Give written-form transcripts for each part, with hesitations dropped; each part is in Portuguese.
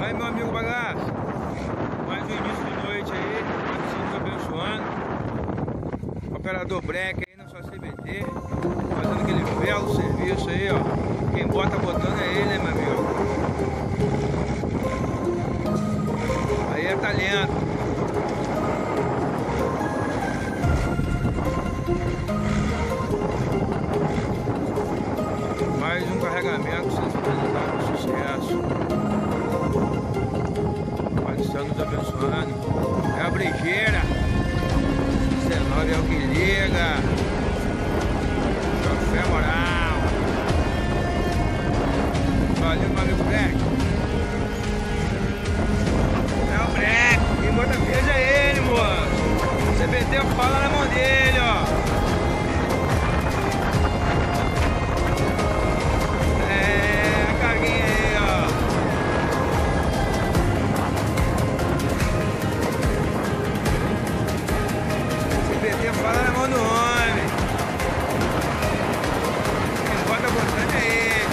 Aí, meu amigo bagaço, mais um início de noite aí, Deus abençoando. Operador break aí na sua CBT, fazendo aquele belo serviço aí, ó. Quem botando é ele, né, meu amigo? Aí é talento. Mais um carregamento sendo realizado com sucesso. Pai do céu nos abençoando. É a brejeira. 19 é o que liga. Café moral. Valeu, meu amigo Breck. É o Breck. Quem bota verde é ele, moço. CBT fala na mão dele, ó. Fala na mão do homem. Quem bota botando é ele.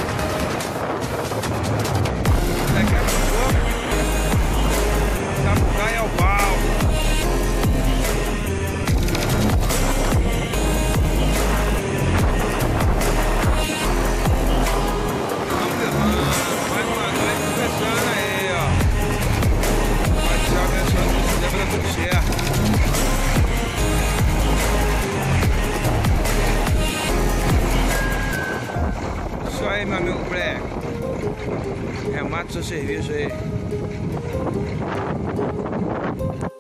Daqui a pouco Sapucaí é o pau. Vamos levando. Mais uma noite começando aí, ó. Vai te abençoando, se lembra tudo certo. Isso aí, meu amigo Black. Remata o seu serviço aí.